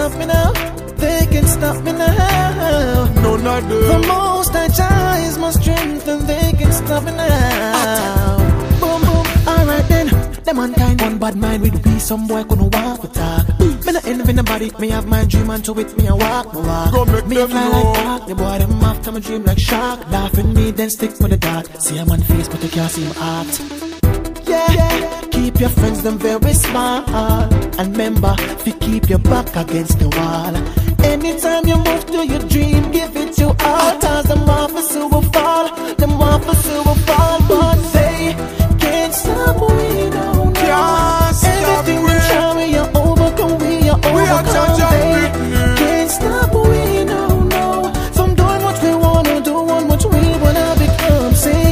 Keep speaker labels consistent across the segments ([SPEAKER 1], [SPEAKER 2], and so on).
[SPEAKER 1] stop me now. They can stop me now.
[SPEAKER 2] No, not them.
[SPEAKER 1] The most I try is my strength, and they can stop me now. Boom, boom. Alright then. The mankind one bad mind with be some boy gonna walk with talk. Me not envy nobody, me have my dream and to it me I walk my walk.
[SPEAKER 2] Go make
[SPEAKER 1] Me
[SPEAKER 2] them
[SPEAKER 1] fly
[SPEAKER 2] know.
[SPEAKER 1] like hawk, the boy them after my dream like shark. Laughing me then stick with the dark. See a man face but you can't see my heart. Yeah, keep your friends them very small. And remember, to keep your back against the wall. Anytime you move to your dream, give it your all. Cause them want for silver fall, them want for silver fall. But they can't stop we don't know. Everything we try we are overcome, we are overcome. They can't stop we don't know. From doing what we wanna do, on what we wanna become. Sing.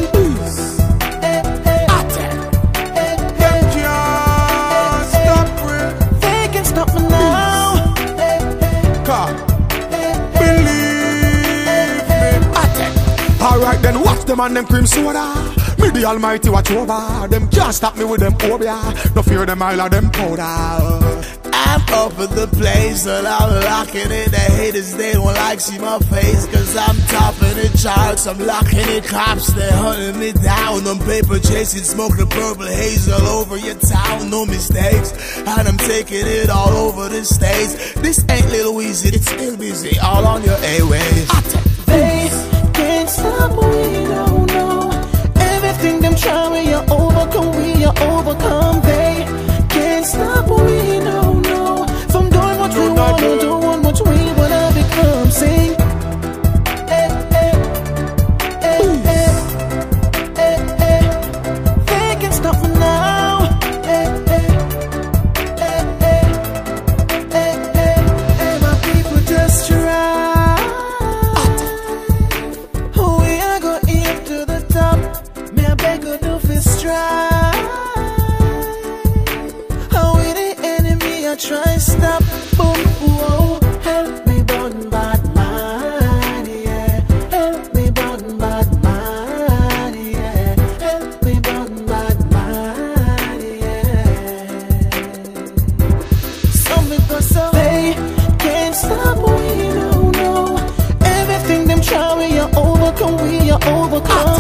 [SPEAKER 2] Alright then, watch them and them cream soda. Me the Almighty watch over. Them can't stop me with them phobia. No fear them I'll have them powder.
[SPEAKER 3] I'm up in the place and I'm locking it. The haters, they don't like see my face. Cause I'm topping the charts, I'm locking it. Cops, they hunting me down. I'm paper chasing, smoking purple haze all over your town. No mistakes, and I'm taking it all over the states. This ain't Lil Weezy, it's Lil Busy, all on your A-Waves.
[SPEAKER 1] They can't stop, we don't know. Everything them try, we are overcome, we are overcome. They can't stop, we don't know. From doing what we wanna do, on what we wanna become. Sing. They can't stop me now. My people just try. Try stop, boom, whoa. Help me burn bad man, yeah. Help me burn bad man, yeah. Help me burn bad man, yeah. Some people so they can't stop, we don't know. Everything them try, we are overcome, we are overcome.